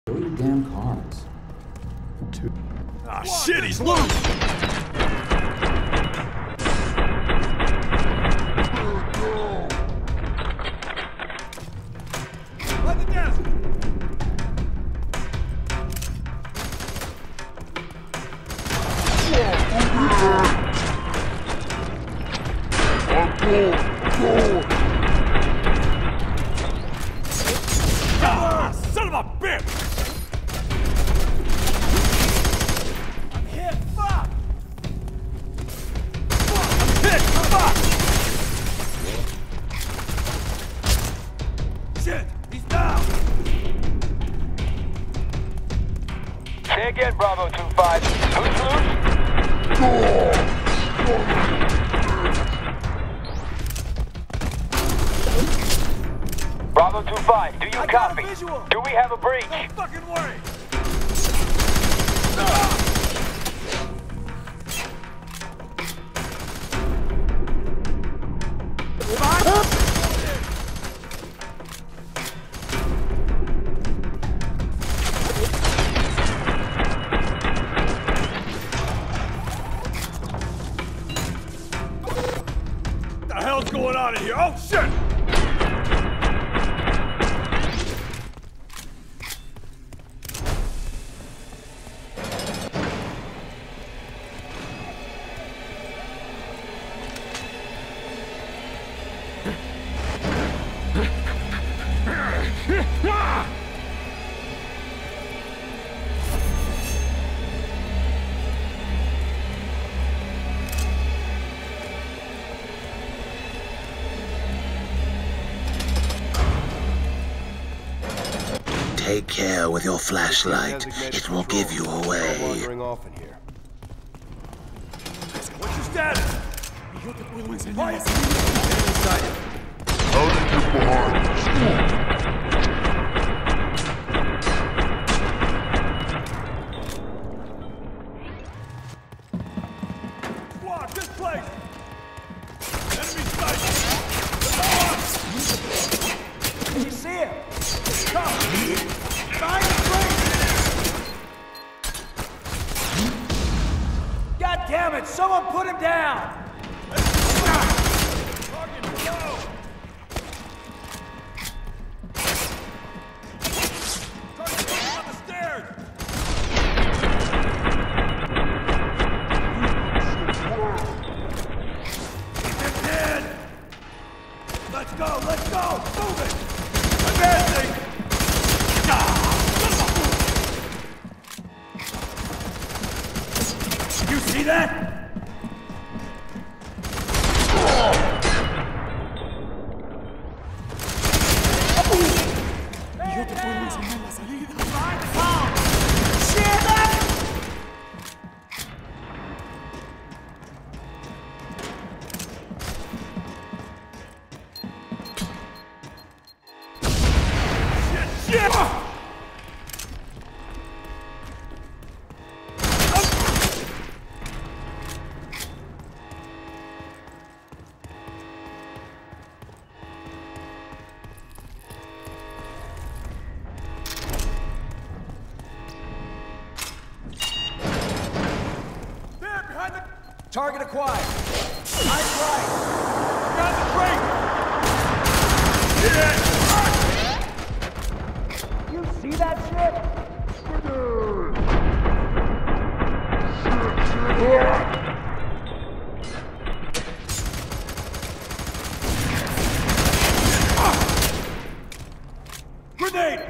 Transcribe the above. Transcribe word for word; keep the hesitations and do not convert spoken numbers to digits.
Show your damn cards. Two. Ah, shit, he's loose! By the desk! Ah, son of a bitch! I'm hit, fuck! Fuck, I'm hit, fuck! Shit, he's down! Say again, Bravo two five. Who's loose? Bravo two five, do you I got a copy? visual. Do we have a breach? Don't fucking worry! What the hell's going on in here? Oh shit! Take care with your flashlight. It will give you away. What's your status? Quiet! Inside. How did you get behind? Squad, this place! Enemy sight! Can you see him? Come! Behind the plate! God damn it! Someone put him down! Target below! Target on the stairs! Keep him dead! Let's go! Let's go! Move it! Advancing! You see that? Shit! There, behind the... Target acquired. Eyes right. Got the crate. Yeah. You see that shit? Grenade!